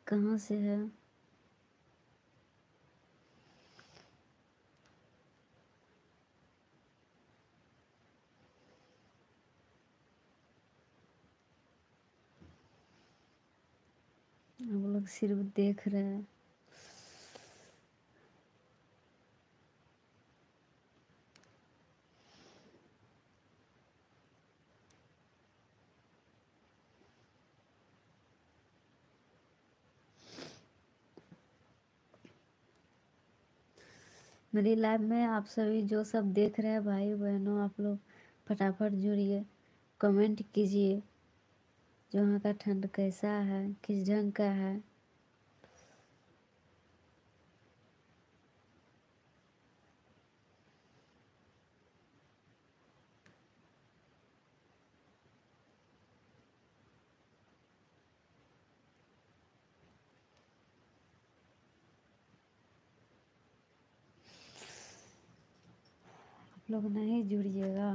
कहाँ से है? आप लोग सिर्फ देख रहे हैं। मेरी लाइव में आप सभी जो सब देख रहे हैं भाई बहनों, आप लोग फटाफट जुड़िए, कमेंट कीजिए। जो वहाँ का ठंड कैसा है, किस ढंग का है। आप लोग नहीं जुड़िएगा।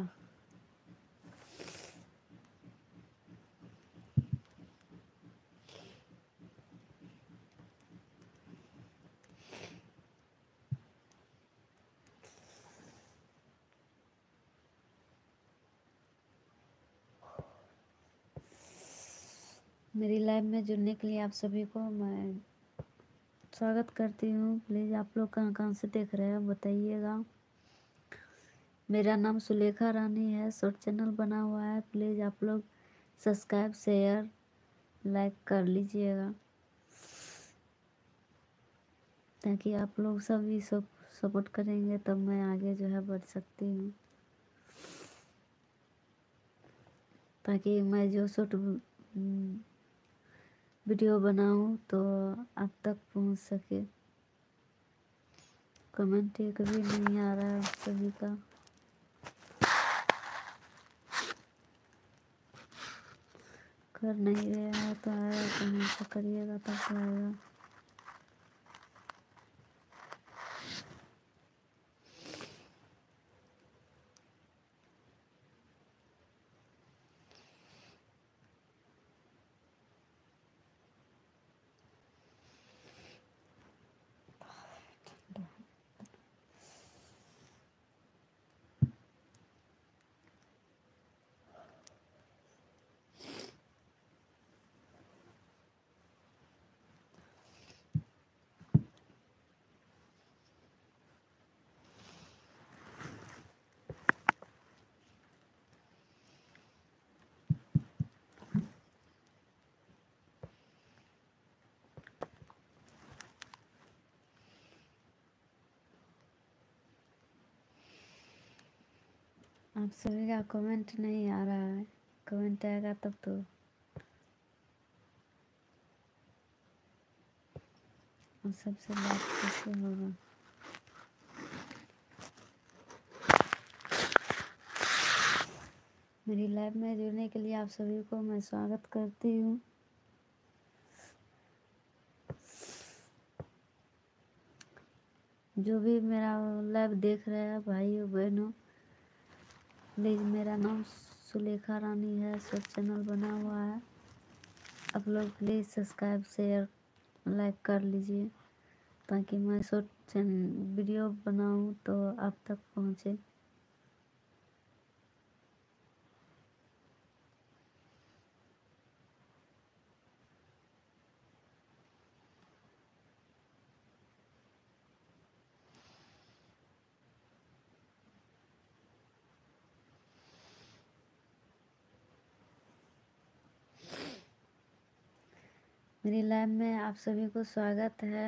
मेरी लाइव में जुड़ने के लिए आप सभी को मैं स्वागत करती हूँ। प्लीज़ आप लोग कहाँ कहाँ से देख रहे हैं बताइएगा। मेरा नाम सुलेखा रानी है, शॉर्ट चैनल बना हुआ है। प्लीज़ आप लोग सब्सक्राइब शेयर लाइक कर लीजिएगा, ताकि आप लोग सभी सब सपोर्ट करेंगे तब मैं आगे जो है बढ़ सकती हूँ, ताकि मैं जो शॉर्ट वीडियो बनाऊँ तो आप तक पहुँच सके। कमेंट एक भी नहीं आ रहा है आप सभी का। कर नहीं रहा है तो आएगा कहाँ से? करिएगा तब तो आएगा। आप सभी का कमेंट नहीं आ रहा है। कमेंट आएगा तब तो। और सबसे बात कैसे होगा? मेरी लाइव में जुड़ने के लिए आप सभी को मैं स्वागत करती हूँ। जो भी मेरा लाइव देख रहे हैं भाइयों बहनों, प्लीज़, मेरा नाम सुलेखा रानी है, शॉर्ट चैनल बना हुआ है। आप लोग प्लीज़ सब्सक्राइब शेयर लाइक कर लीजिए, ताकि मैं शॉर्ट वीडियो बनाऊँ तो आप तक पहुँचे। मेरी लाइव में आप सभी को स्वागत है।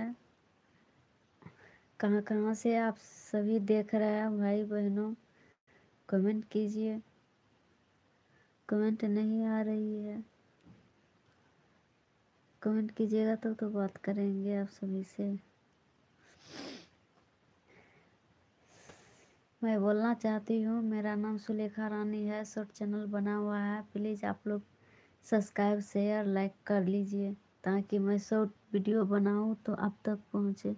कहाँ कहाँ से आप सभी देख रहे हैं भाई बहनों, कमेंट कीजिए। कमेंट नहीं आ रही है, कमेंट कीजिएगा तो बात करेंगे आप सभी से। मैं बोलना चाहती हूँ, मेरा नाम सुलेखा रानी है, शॉर्ट चैनल बना हुआ है। प्लीज़ आप लोग सब्सक्राइब शेयर लाइक कर लीजिए, ताकि मैं शॉर्ट वीडियो बनाऊँ तो आप तक पहुँचे।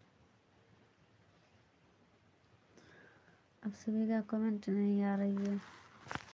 अब सभी का कमेंट नहीं आ रही है।